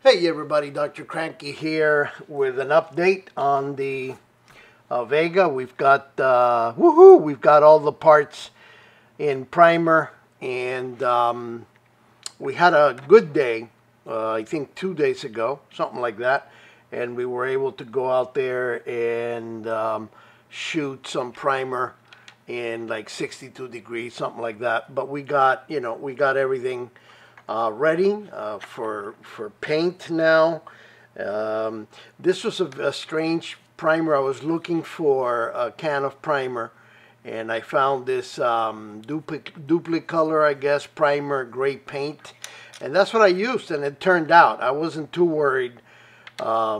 Hey everybody, Dr. Cranky here with an update on the Vega. We've got we've got all the parts in primer, and we had a good day, I think 2 days ago, something like that, and we were able to go out there and shoot some primer in like 62 degrees, something like that. But we got, we got everything ready for paint now. This was a strange primer. I was looking for a can of primer, and I found this Duplicolor, I guess, primer gray paint, and that's what I used, and it turned out I wasn't too worried. I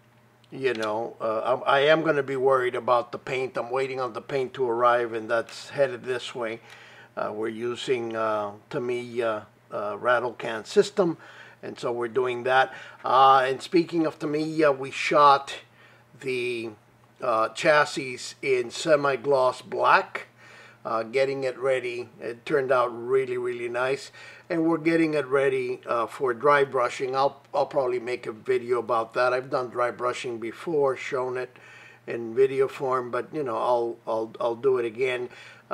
am going to be worried about the paint. I'm waiting on the paint to arrive, and that's headed this way. We're using Tamiya rattle can system, and so we're doing that. And speaking of Tamiya, we shot the chassis in semi-gloss black, getting it ready. It turned out really nice, and we're getting it ready for dry brushing. I'll probably make a video about that. I've done dry brushing before, shown it in video form, but I'll do it again.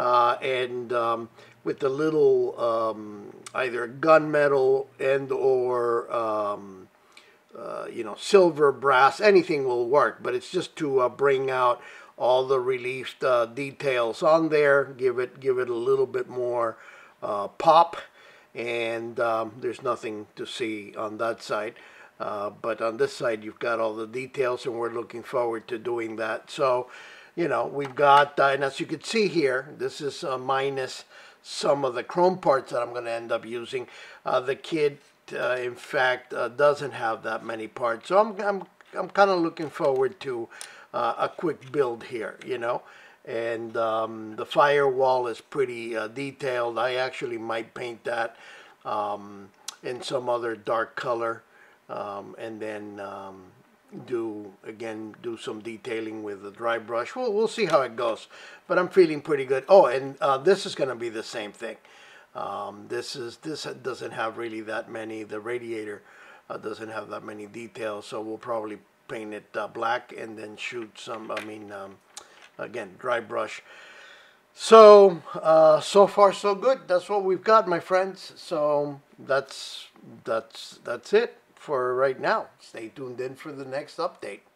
With the little either gunmetal and or silver, brass, anything will work, but it's just to bring out all the reliefed details on there, give it a little bit more pop, and there's nothing to see on that side. But on this side, you've got all the details, and we're looking forward to doing that. So, we've got, and as you can see here, this is minus some of the chrome parts that I'm going to end up using. The kit, in fact, doesn't have that many parts, so I'm kind of looking forward to a quick build here, And the firewall is pretty detailed. I actually might paint that in some other dark color, and then do some detailing with the dry brush. We'll see how it goes, but I'm feeling pretty good. Oh, and this is going to be the same thing. This doesn't have really that many. The radiator doesn't have that many details, so we'll probably paint it black and then shoot some. Again, dry brush. So so far so good. That's what we've got, my friends. So that's it for right now. Stay tuned in for the next update.